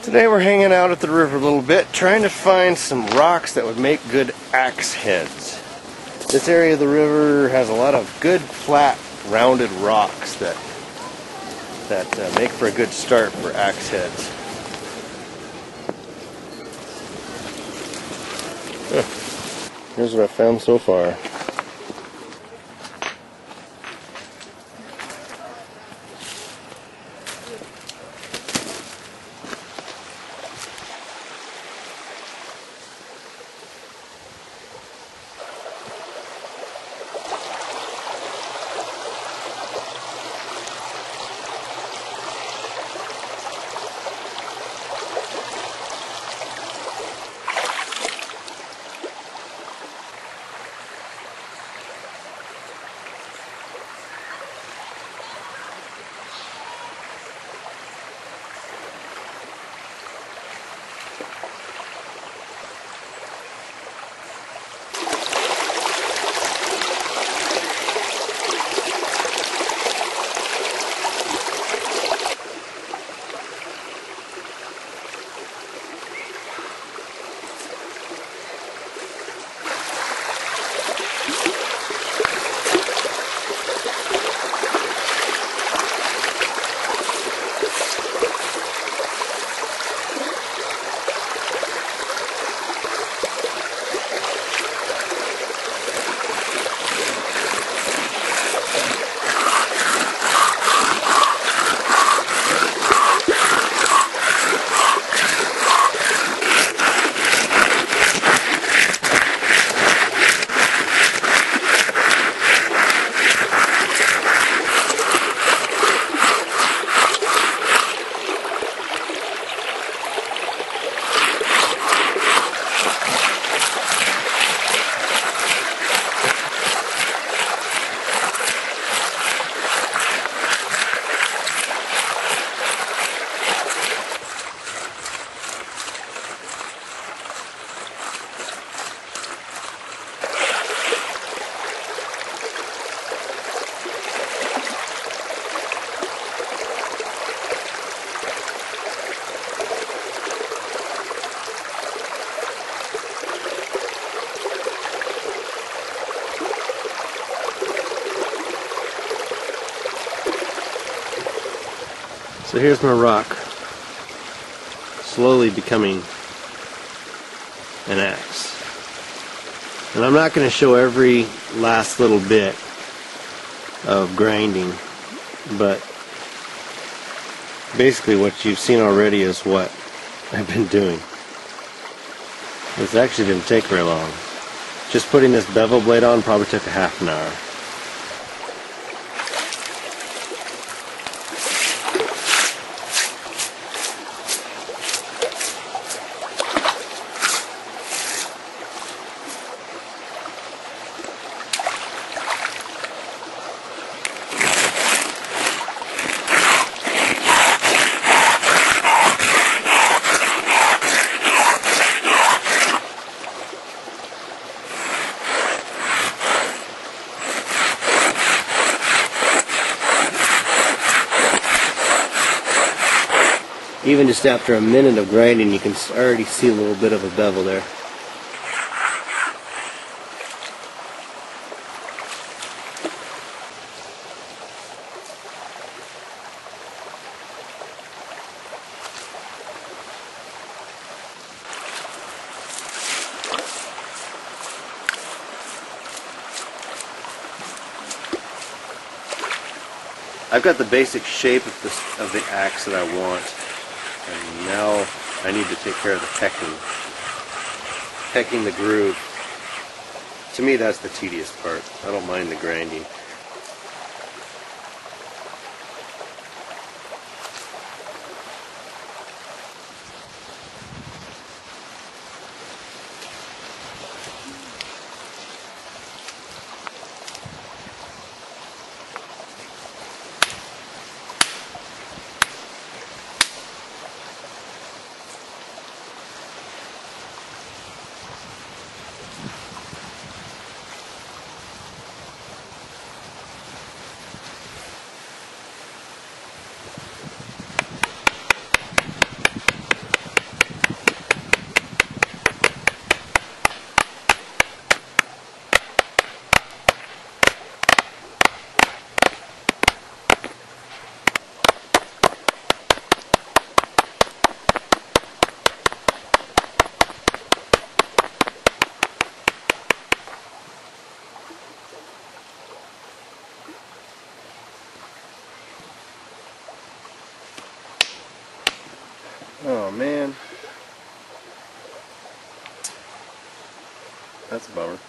Today we're hanging out at the river a little bit, trying to find some rocks that would make good axe heads. This area of the river has a lot of good, flat, rounded rocks that make for a good start for axe heads. Here's what I found so far. So here's my rock, slowly becoming an axe. And I'm not going to show every last little bit of grinding, but basically what you've seen already is what I've been doing. This actually didn't take very long. Just putting this bevel blade on probably took a half an hour. Even just after a minute of grinding, you can already see a little bit of a bevel there. I've got the basic shape of the axe that I want. And now I need to take care of the pecking. Pecking the groove. To me, that's the tedious part. I don't mind the grinding. Oh man, that's a bummer.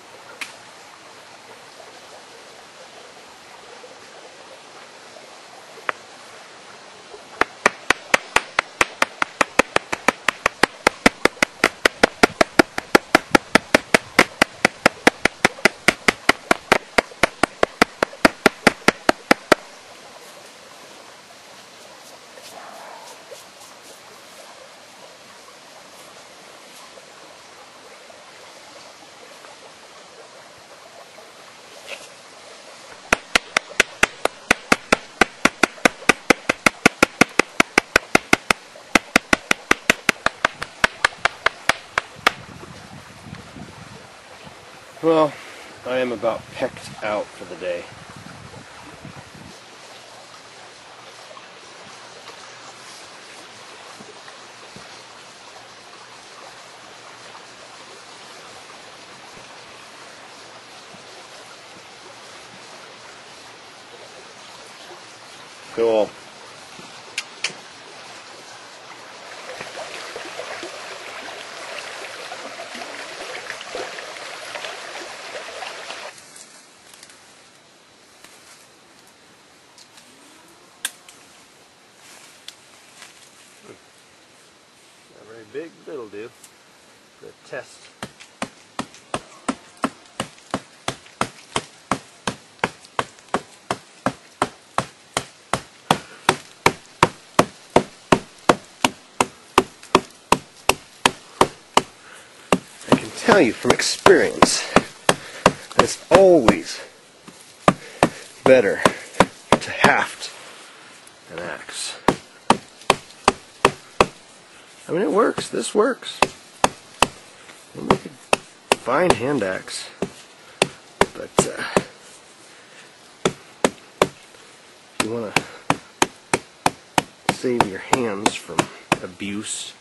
Well, I am about pecked out for the day. Cool. Not very big, but it'll do. The test. I can tell you from experience that it's always better to haft an axe. I mean, it works. This works. We'll make a fine hand axe, but if you want to save your hands from abuse,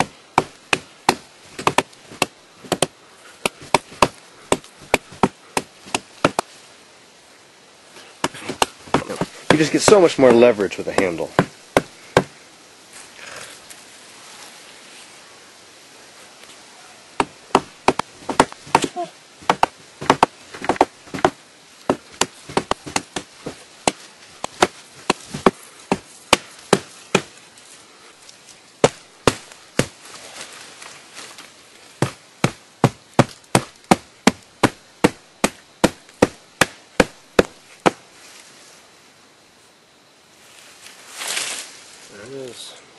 you just get so much more leverage with a handle. There it is.